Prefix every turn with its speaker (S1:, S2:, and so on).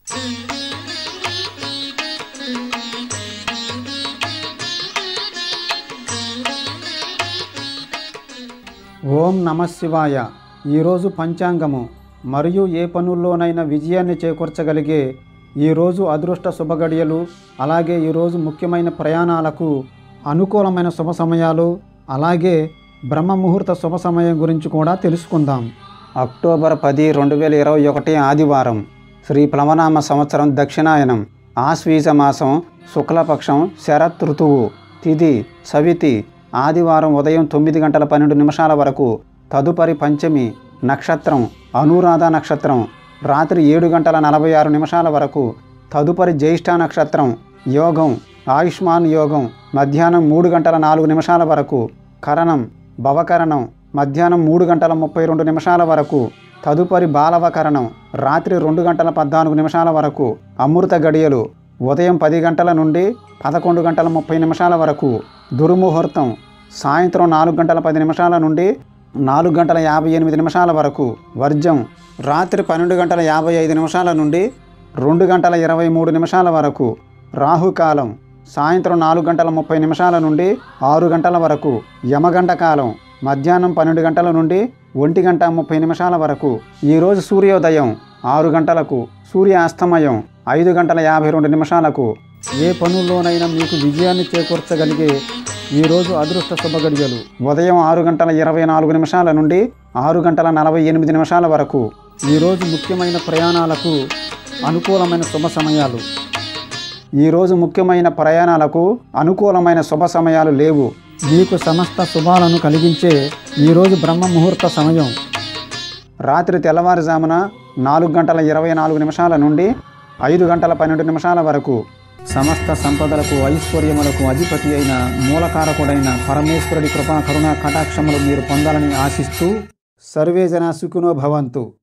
S1: ఓం నమ శివాయ. ఈరోజు పంచాంగము మరియు ఏ పనుల్లోనైనా విజయాన్ని చేకూర్చగలిగే ఈరోజు అదృష్ట శుభగడియలు, అలాగే ఈరోజు ముఖ్యమైన ప్రయాణాలకు అనుకూలమైన శుభ సమయాలు, అలాగే బ్రహ్మ ముహూర్త శుభ సమయం గురించి కూడా తెలుసుకుందాం. అక్టోబర్ 10, 2021 ఆదివారం. శ్రీ ప్లవనామ సంవత్సరం దక్షిణాయనం, ఆశ్వీజ మాసం, శుక్లపక్షం, శరత్ ఋతువు. తిథి సవితి. ఆదివారం ఉదయం 9:12 వరకు. తదుపరి పంచమి. నక్షత్రం అనురాధ నక్షత్రం. రాత్రి 7:46 వరకు. తదుపరి జ్యేష్ఠ నక్షత్రం. యోగం ఆయుష్మాన్ యోగం. మధ్యాహ్నం 3:04 వరకు. కరణం భవకరణం. మధ్యాహ్నం 3:32 వరకు. తదుపరి బాలవకరణం. రాత్రి 2:14 వరకు. అమృత గడియలు ఉదయం 10 గంటల నుండి 11:30 వరకు. దుర్ముహూర్తం సాయంత్రం 4:10 నుండి 4:58 వరకు. వర్జం రాత్రి 12:55 నుండి 2:23 వరకు. రాహుకాలం సాయంత్రం 4:30 నుండి 6 గంటల వరకు. యమగంట కాలం మధ్యాహ్నం 12 గంటల నుండి 1:30 వరకు. ఈరోజు సూర్యోదయం 6 గంటలకు, సూర్యాస్తమయం 5:52. ఏ పనుల్లోనైనా మీకు విజయాన్ని చేకూర్చగలిగే ఈరోజు అదృష్ట శుభగడియలు ఉదయం 6:24 నుండి 6:48 వరకు. ఈరోజు ముఖ్యమైన ప్రయాణాలకు అనుకూలమైన శుభ సమయాలు. ఈరోజు ముఖ్యమైన ప్రయాణాలకు అనుకూలమైన శుభ సమయాలు లేవు. మీకు సమస్త శుభాలను కలిగించే ఈరోజు బ్రహ్మ ముహూర్త సమయం రాత్రి తెల్లవారుజామున 4:24 నుండి 5:12 వరకు. సమస్త సంపదలకు, ఐశ్వర్యములకు అధిపతి అయిన మూలకారకుడైన పరమేశ్వరుడి కృపా కరుణా కటాక్షములు మీరు పొందాలని ఆశిస్తూ సర్వే జనా సుఖినో భవంతు.